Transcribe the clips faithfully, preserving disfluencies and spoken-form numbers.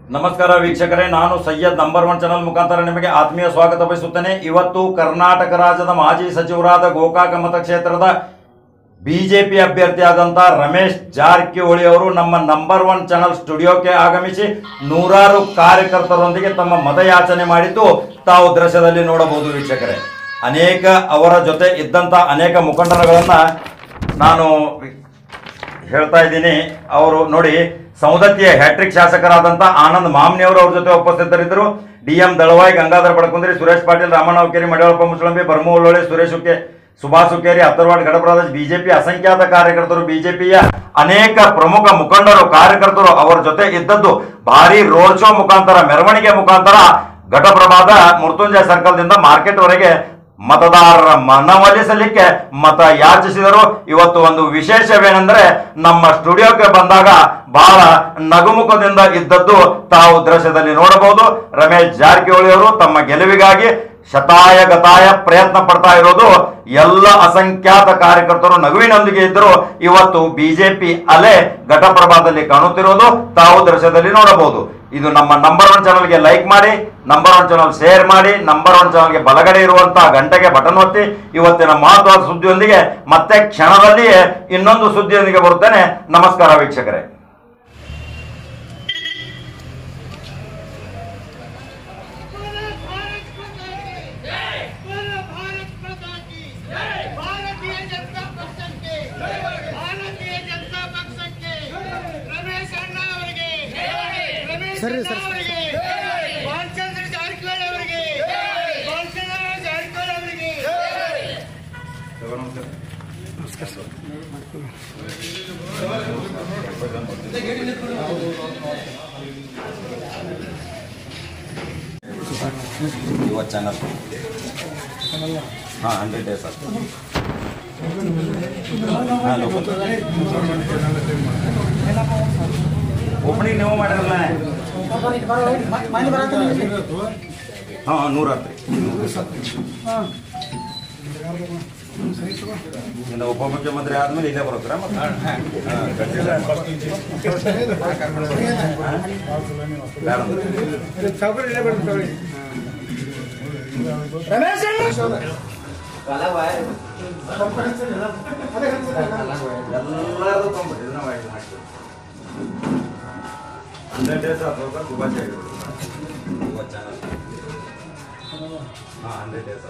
ನಮಸ್ಕಾರ ವೀಕ್ಷಕರೇ, ನಾನು ಸೈಯದ್ ನಂಬರ್ ಒನ್ ಚಾನಲ್ ಮುಖಾಂತರ ನಿಮಗೆ ಆತ್ಮೀಯ ಸ್ವಾಗತ ಬಯಸುತ್ತೇನೆ. ಇವತ್ತು ಕರ್ನಾಟಕ ರಾಜ್ಯದ ಮಾಜಿ ಸಚಿವರಾದ ಗೋಕಾಕ ಮತಕ್ಷೇತ್ರದ ಬಿಜೆಪಿ ಅಭ್ಯರ್ಥಿಯಾದಂಥ ರಮೇಶ್ ಜಾರಕಿಹೊಳಿ ಅವರು ನಮ್ಮ ನಂಬರ್ ಒನ್ ಚಾನಲ್ ಸ್ಟುಡಿಯೋಕ್ಕೆ ಆಗಮಿಸಿ ನೂರಾರು ಕಾರ್ಯಕರ್ತರೊಂದಿಗೆ ತಮ್ಮ ಮತಯಾಚನೆ ಮಾಡಿದ್ದು ತಾವು ದೃಶ್ಯದಲ್ಲಿ ನೋಡಬಹುದು. ವೀಕ್ಷಕರೇ, ಅನೇಕ ಅವರ ಜೊತೆ ಇದ್ದಂಥ ಅನೇಕ ಮುಖಂಡರುಗಳನ್ನು ನಾನು ಹೇಳ್ತಾ ಇದ್ದೀನಿ. ಅವರು ನೋಡಿ, ಸೌದತ್ತಿಯ ಹ್ಯಾಟ್ರಿಕ್ ಶಾಸಕರಾದಂಥ ಆನಂದ್ ಮಾಮ್ನಿಯವರು ಅವ್ರ ಜೊತೆ ಉಪಸ್ಥಿತರಿದ್ದರು. ಡಿ ಎಂ ದಳವಾಯಿ, ಗಂಗಾಧರ ಬಡಕುಂದ್ರಿ, ಸುರೇಶ್ ಪಾಟೀಲ್, ರಾಮಣ್ಣ ಹುಕ್ಕೇರಿ, ಮಡಿವಾಳಪ್ಪ ಮುಸಳಂಬಿ, ಬರ್ಮು ಉಳ್ಳೊಳ್ಳಿ, ಸುರೇಶ್ ಹುಕ್ಕೆ, ಸುಭಾಷ್ ಹುಕ್ಕೇರಿ, ಅಥರ್ವಾಡ್ ಗಡಪ್ರದೇಶ್, ಬಿಜೆಪಿ ಅಸಂಖ್ಯಾತ ಕಾರ್ಯಕರ್ತರು, ಬಿಜೆಪಿಯ ಅನೇಕ ಪ್ರಮುಖ ಮುಖಂಡರು ಕಾರ್ಯಕರ್ತರು ಅವರ ಜೊತೆ ಇದ್ದದ್ದು ಭಾರಿ ರೋಡ್ ಶೋ ಮುಖಾಂತರ, ಮೆರವಣಿಗೆ ಮುಖಾಂತರ ಘಟಪ್ರಭಾದ ಮೃತ್ಯುಂಜಯ ಸರ್ಕಲ್ ದಿಂದ ಮಾರ್ಕೆಟ್ ವರೆಗೆ ಮತದಾರರ ಮನವೊಲಿಸಲಿಕ್ಕೆ ಮತ ಯಾಚಿಸಿದರು. ಇವತ್ತು ಒಂದು ವಿಶೇಷವೇನೆಂದರೆ, ನಮ್ಮ ಸ್ಟುಡಿಯೋಕ್ಕೆ ಬಂದಾಗ ಬಹಳ ನಗುಮುಖದಿಂದ ಇದ್ದದ್ದು ತಾವು ದೃಶ್ಯದಲ್ಲಿ ನೋಡಬಹುದು. ರಮೇಶ್ ಜಾರಕಿಹೊಳಿ ಅವರು ತಮ್ಮ ಗೆಲುವಿಗಾಗಿ ಶತಾಯ ಗತಾಯ ಪ್ರಯತ್ನ ಪಡ್ತಾ ಇರೋದು ಎಲ್ಲ ಅಸಂಖ್ಯಾತ ಕಾರ್ಯಕರ್ತರು ನಗುವಿನೊಂದಿಗೆ ಇದ್ದರು. ಇವತ್ತು ಬಿಜೆಪಿ ಅಲೆ ಘಟಪ್ರಭಾದಲ್ಲಿ ಕಾಣುತ್ತಿರೋದು ತಾವು ದೃಶ್ಯದಲ್ಲಿ ನೋಡಬಹುದು. ಇದು ನಮ್ಮ ನಂಬರ್ ಒನ್ ಚಾನಲ್ಗೆ ಲೈಕ್ ಮಾಡಿ, ನಂಬರ್ ಒನ್ ಚಾನಲ್ ಶೇರ್ ಮಾಡಿ, ನಂಬರ್ ಒನ್ ಚಾನಲ್ಗೆ ಬಲಗಡೆ ಇರುವಂತಹ ಗಂಟೆಗೆ ಬಟನ್ ಒತ್ತಿ. ಇವತ್ತಿನ ಮಹತ್ವದ ಸುದ್ದಿಯೊಂದಿಗೆ ಮತ್ತೆ ಕ್ಷಣದಲ್ಲಿಯೇ ಇನ್ನೊಂದು ಸುದ್ದಿಯೊಂದಿಗೆ ಬರುತ್ತೇನೆ. ನಮಸ್ಕಾರ ವೀಕ್ಷಕರೇ. ಸರಿ ಸರ್ ಬಾಲಚಂದ್ರ ಜಾರಕಿಹೊಳಿ ಅವರಿಗೆ, ಬಾಲಚಂದ್ರ ಜಾರಕಿಹೊಳಿ ಅವರಿಗೆ ನಮಸ್ಕಾರ ಸರ್. ಯುವ ಚಾನಲ್ ಹಾಂ ಹಂಡ್ರೆಡ್ ಡೇಸ್ ಸರ್. ಹಾಂ ಓಪನಿಂಗ್ ನೀವು ಮಾಡಿರಲ್ಲ? ಹಾಂ ನೂರ ಹತ್ತು ಇನ್ನು ಉಪಮುಖ್ಯಮಂತ್ರಿ ಆದ್ಮೇಲೆ ಇಲ್ಲೇ ಬರೋಕ್ರ ಎಲ್ಲರದು ತೊಂಬತ್ತು ಇದನ್ನ ಮಾಡಿ ಹಂಡ್ರೆಡ್ ಡೇಸ್ ಅಥವಾ ಶುಭಾಶಯಗಳು ಯುವ ಚಾನಲ್. ಹಾಂ ಹಂಡ್ರೆಡ್ ಡೇಸ್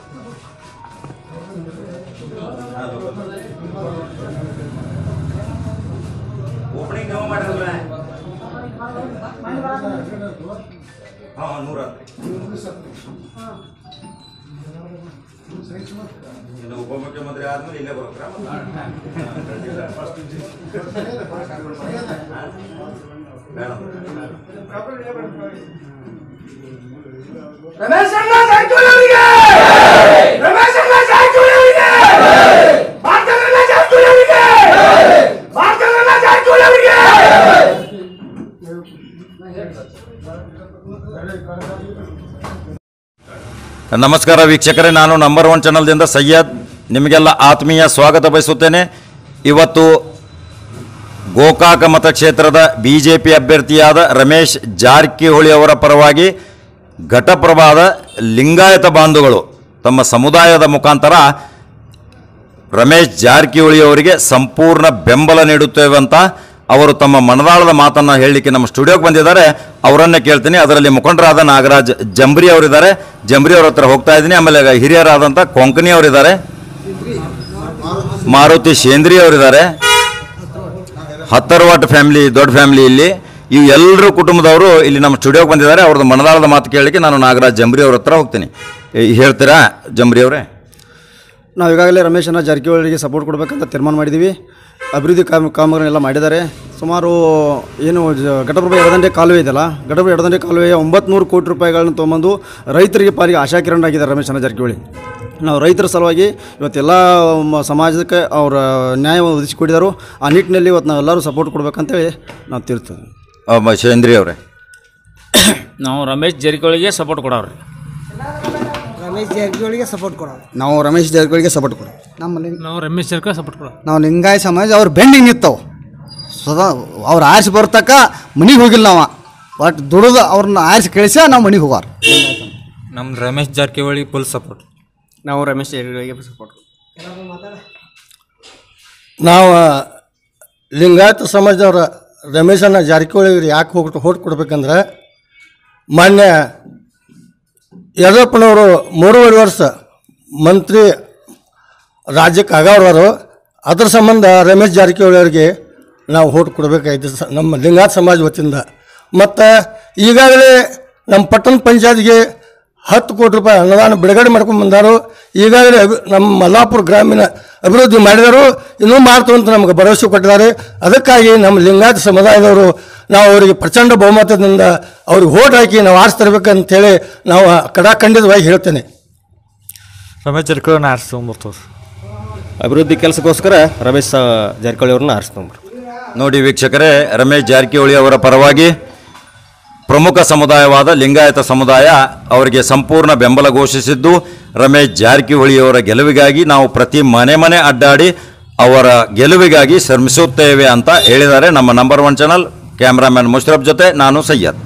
ಓಪನಿಂಗ್ ನೀವು ಮಾಡಿರಲ್ಲ? ಹಾಂ ನೂರ ಇನ್ನು ಉಪಮುಖ್ಯಮಂತ್ರಿ ಆದ್ಮೇಲೆ ಇಲ್ಲೇ ಬರೋಕ್ರ ರಮೇಶ್ ಅಣ್ಣ ಜಾರಕಿಹೊಳಿ ಅವರಿಗೆ, ರಮೇಶ್ ಅಣ್ಣ ಜಾರಕಿಹೊಳಿ ಅವರಿಗೆ, ಬಾಲಚಂದ್ರ ಜಾರಕಿಹೊಳಿ ಅವರಿಗೆ, ಬಾಲಚಂದ್ರ ಜಾರಕಿಹೊಳಿ ಅವರಿಗೆ. ನಮಸ್ಕಾರ ವೀಕ್ಷಕರೇ, ನಾನು ನಂಬರ್ ಒನ್ ಚಾನಲ್ದಿಂದ ಸೈಯದ್ ನಿಮಗೆಲ್ಲ ಆತ್ಮೀಯ ಸ್ವಾಗತ ಬಯಸುತ್ತೇನೆ. ಇವತ್ತು ಗೋಕಾಕ ಮತಕ್ಷೇತ್ರದ ಬಿ ಜೆ ಪಿ ಅಭ್ಯರ್ಥಿಯಾದ ರಮೇಶ್ ಜಾರಕಿಹೊಳಿ ಅವರ ಪರವಾಗಿ ಘಟಪ್ರಭಾದ ಲಿಂಗಾಯತ ಬಾಂಧುಗಳು ತಮ್ಮ ಸಮುದಾಯದ ಮುಖಾಂತರ ರಮೇಶ್ ಜಾರಕಿಹೊಳಿ ಅವರಿಗೆ ಸಂಪೂರ್ಣ ಬೆಂಬಲ ನೀಡುತ್ತೇವೆ ಅಂತ ಅವರು ತಮ್ಮ ಮನದಾಳದ ಮಾತನ್ನು ಹೇಳಲಿಕ್ಕೆ ನಮ್ಮ ಸ್ಟುಡಿಯೋಗೆ ಬಂದಿದ್ದಾರೆ. ಅವರನ್ನೇ ಕೇಳ್ತೀನಿ. ಅದರಲ್ಲಿ ಮುಖಂಡರಾದ ನಾಗರಾಜ್ ಜಂಬ್ರಿ ಅವರಿದ್ದಾರೆ, ಜಂಬ್ರಿ ಅವ್ರ ಹತ್ರ ಹೋಗ್ತಾ ಇದ್ದೀನಿ. ಆಮೇಲೆ ಹಿರಿಯರಾದಂಥ ಕೊಂಕಣಿ ಅವರಿದ್ದಾರೆ, ಮಾರುತಿ ಶೇಂದ್ರಿ ಅವರಿದ್ದಾರೆ, ಹತ್ತರವಾಟ್ ಫ್ಯಾಮಿಲಿ ದೊಡ್ಡ ಫ್ಯಾಮಿಲಿ ಇಲ್ಲಿ ಇವು ಎಲ್ಲರೂ ಕುಟುಂಬದವರು ಇಲ್ಲಿ ನಮ್ಮ ಸ್ಟುಡಿಯೋಗೆ ಬಂದಿದ್ದಾರೆ. ಅವ್ರದ್ದು ಮನದಾಳದ ಮಾತು ಕೇಳಲಿಕ್ಕೆ ನಾನು ನಾಗರಾಜ್ ಜಂಬ್ರಿ ಅವ್ರ ಹತ್ರ ಹೋಗ್ತೀನಿ. ಹೇಳ್ತೀರಾ ಜಂಬ್ರಿ ಅವರೇ? ನಾವು ಈಗಾಗಲೇ ರಮೇಶನ ಜಾರಕಿಹೊಳಿಗೆ ಸಪೋರ್ಟ್ ಕೊಡಬೇಕಂತ ತೀರ್ಮಾನ ಮಾಡಿದ್ದೀವಿ. ಅಭಿವೃದ್ಧಿ ಕಾಮ ಕಾಮಗಾರಿನೆಲ್ಲ ಮಾಡಿದ್ದಾರೆ. ಸುಮಾರು ಏನು ಘಟಪ್ರಭಾ ಎಡದಂಡೆ ಕಾಲುವೆ ಇದೆಯಲ್ಲ, ಘಟಪ್ರಭಾ ಎಡದಂಡೆ ಕಾಲುವೆಯ ಒಂಬತ್ತು ನೂರು ಕೋಟಿ ರೂಪಾಯಿಗಳನ್ನ ತೊಗೊಂಬಂದು ರೈತರಿಗೆ ಪಾಲಿಗೆ ಆಶಾಕಿರಣರಾಗಿದ್ದಾರೆ ರಮೇಶನ ಜಾರಕಿಹೊಳಿ. ನಾವು ರೈತರ ಸಲುವಾಗಿ ಇವತ್ತೆಲ್ಲ ಸಮಾಜಕ್ಕೆ ಅವರ ನ್ಯಾಯ ಒದಗಿಸಿಕೊಟ್ಟಿದ್ದಾರೆ. ಆ ನಿಟ್ಟಿನಲ್ಲಿ ಇವತ್ತು ನಾವೆಲ್ಲರೂ ಸಪೋರ್ಟ್ ಕೊಡಬೇಕಂತೇಳಿ ನಾವು ತಿಳ್ತೀವಿ. ಶೇಂದ್ರಿ ಅವರೇ? ನಾವು ರಮೇಶ್ ಜಾರಕಿಹೊಳಿಗೆ ಸಪೋರ್ಟ್ ಕೊಡೋರು. ರಮೇಶ್ ಜಾರಕಿಹೊಳಿಗೆ ಸಪೋರ್ಟ್ ಕೊಡೋದು. ನಾವು ರಮೇಶ್ ಜಾರಕಿಹೊಳಿಗೆ ಸಪೋರ್ಟ್ ಕೊಡೋದು. ನಮ್ಮಲ್ಲಿ ನಾವು ರಮೇಶ್ ಜಾರಕಿಹೊಳಿ ಸಪೋರ್ಟ್ ಕೊಡೋದು. ನಾವು ಲಿಂಗಾಯತ ಸಮಾಜ ಅವ್ರು ಬೆಂಡಿಗೆ ನಿಂತವು. ಸದಾ ಅವ್ರು ಆರಿಸಿ ಬರ್ತಕ್ಕ ಮನೆಗೆ ಹೋಗಿಲ್ಲ ನಾವು. ಬಟ್ ದುಡಿದು ಅವ್ರನ್ನ ಆರಿಸಿ ಕಳಿಸಿ ನಾವು ಮನೆಗೆ ಹೋಗಾರ. ನಮ್ಮ ರಮೇಶ್ ಜಾರಕಿಹೊಳಿ ಫುಲ್ ಸಪೋರ್ಟ್. ನಾವು ರಮೇಶ್ ಜಾರಕಿಹೊಳಿಗೆ ಸಪೋರ್ಟ್. ನಾವು ಲಿಂಗಾಯತ ಸಮಾಜದವ್ರ ರಮೇಶನ್ನ ಜಾರಕಿಹೊಳಿಗೆ ಯಾಕೆ ಹೋಗಿ ಹೋಟ್ ಕೊಡ್ಬೇಕಂದ್ರೆ ಮಾನ್ಯ ಯಡಿಯೂರಪ್ಪನವರು ಮೂರುವರೆ ವರ್ಷ ಮಂತ್ರಿ ರಾಜ್ಯಕ್ಕೆ ಆಗವ್ರವರು. ಅದ್ರ ಸಂಬಂಧ ರಮೇಶ್ ಜಾರಕಿಹೊಳಿ ಅವರಿಗೆ ನಾವು ಹೋಟ್ ಕೊಡಬೇಕಾಯ್ತು ಸ ನಮ್ಮ ಲಿಂಗಾಯತ ಸಮಾಜ ವತಿಯಿಂದ. ಮತ್ತು ಈಗಾಗಲೇ ನಮ್ಮ ಪಟ್ಟಣ ಪಂಚಾಯತ್ಗೆ ಹತ್ತು ಕೋಟಿ ರೂಪಾಯಿ ಅನುದಾನ ಬಿಡುಗಡೆ ಮಾಡ್ಕೊಂಡು ಬಂದಾರು. ಈಗಾಗಲೇ ಅಭಿ ನಮ್ಮ ಮಲ್ಲಾಪುರ ಗ್ರಾಮೀಣ ಅಭಿವೃದ್ಧಿ ಮಾಡಿದರು, ಇನ್ನೂ ಮಾಡ್ತು ಅಂತ ನಮಗೆ ಭರವಸೆ ಕೊಟ್ಟಿದ್ದಾರೆ. ಅದಕ್ಕಾಗಿ ನಮ್ಮ ಲಿಂಗಾಯತ ಸಮುದಾಯದವರು ನಾವು ಅವರಿಗೆ ಪ್ರಚಂಡ ಬಹುಮತದಿಂದ ಅವ್ರಿಗೆ ಓಟ್ ಹಾಕಿ ನಾವು ಆರಿಸ್ತರ್ಬೇಕಂತೇಳಿ ನಾವು ಕಡಾಖಂಡಿತವಾಗಿ ಹೇಳ್ತೇನೆ. ರಮೇಶ್ ಜಾರಕಿಹೊಳಿನ ಆರಿಸ್ಕೊಂಬರ್ತವ್ರು. ಅಭಿವೃದ್ಧಿ ಕೆಲಸಕ್ಕೋಸ್ಕರ ರಮೇಶ್ ಜಾರಕಿಹೊಳಿ ಅವ್ರನ್ನ ಆರಿಸ್ಕೊಂಡ್ರು. ನೋಡಿ ವೀಕ್ಷಕರೇ, ರಮೇಶ್ ಜಾರಕಿಹೊಳಿ ಅವರ ಪರವಾಗಿ ಪ್ರಮುಖ ಸಮುದಾಯವಾದ ಲಿಂಗಾಯತ ಸಮುದಾಯ ಅವರಿಗೆ ಸಂಪೂರ್ಣ ಬೆಂಬಲ ಘೋಷಿಸಿದ್ದು, ರಮೇಶ್ ಜಾರಕಿಹೊಳಿಯವರ ಗೆಲುವಿಗಾಗಿ ನಾವು ಪ್ರತಿ ಮನೆ ಮನೆ ಅಡ್ಡಾಡಿ ಅವರ ಗೆಲುವಿಗಾಗಿ ಶ್ರಮಿಸುತ್ತೇವೆ ಅಂತ ಹೇಳಿದ್ದಾರೆ. ನಮ್ಮ number one channel cameraman Musharraf ಜೊತೆ ನಾನು ಸಯ್ಯದ್.